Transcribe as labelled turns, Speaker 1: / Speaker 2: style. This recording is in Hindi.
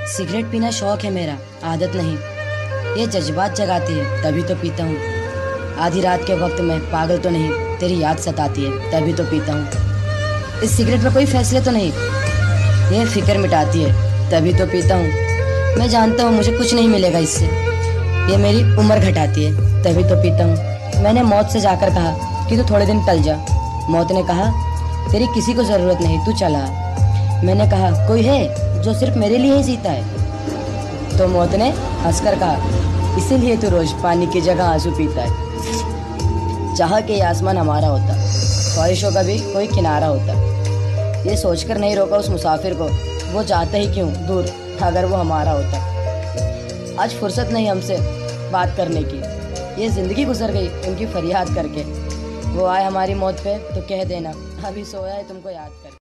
Speaker 1: सिगरेट पीना शौक है मेरा, आदत नहीं। ये जज्बात जगाती है तभी तो पीता हूँ। आधी रात के वक्त में पागल तो नहीं, तेरी याद सताती है तभी तो पीता हूँ। इस सिगरेट में कोई फैसले तो नहीं, ये फिक्र मिटाती है तभी तो पीता हूँ। मैं जानता हूँ मुझे कुछ नहीं मिलेगा इससे, ये मेरी उम्र घटाती है तभी तो पीता हूँ। मैंने मौत से जाकर कहा कि तू थोड़े दिन टल जा। मौत ने कहा तेरी किसी को ज़रूरत नहीं, तू चला। मैंने कहा कोई है जो सिर्फ मेरे लिए ही जीता है। तो मौत ने हंसकर कहा इसीलिए तू रोज पानी की जगह आंसू पीता है। चाह के ये आसमान हमारा होता, ख्वाहिशों का भी कोई किनारा होता। ये सोचकर नहीं रोका उस मुसाफिर को, वो जाता ही क्यों दूर अगर वो हमारा होता। आज फुर्सत नहीं हमसे बात करने की, ये ज़िंदगी गुजर गई उनकी फरियाद करके। वो आए हमारी मौत पे तो कह देना अभी सोया है तुमको याद करके।